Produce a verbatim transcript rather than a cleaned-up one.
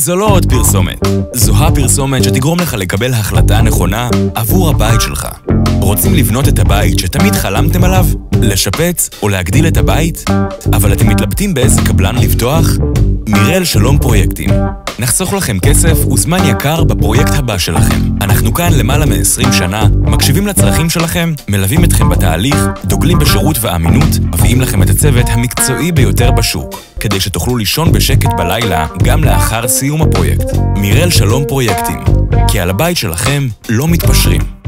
זו לא עוד פרסומת. זו הפרסומת שתגרום לך לקבל החלטה נכונה עבור הבית שלך. רוצים לבנות את הבית שתמיד חלמתם עליו? לשפץ או להגדיל את הבית? אבל אתם מתלבטים באיזה קבלן לבטוח? מיראל שלום פרויקטים. נחסוך לכם כסף וזמן יקר בפרויקט הבא שלכם. אנחנו כאן למעלה מ-עשרים שנה, מקשיבים לצרכים שלכם, מלווים אתכם בתהליך, דוגלים בשירות ואמינות, מביאים לכם את הצוות המקצועי ביותר בשוק, כדי שתוכלו לישון בשקט בלילה גם לאחר סיום הפרויקט. מיראל שלום פרויקטים, כי על הבית שלכם לא מתפשרים.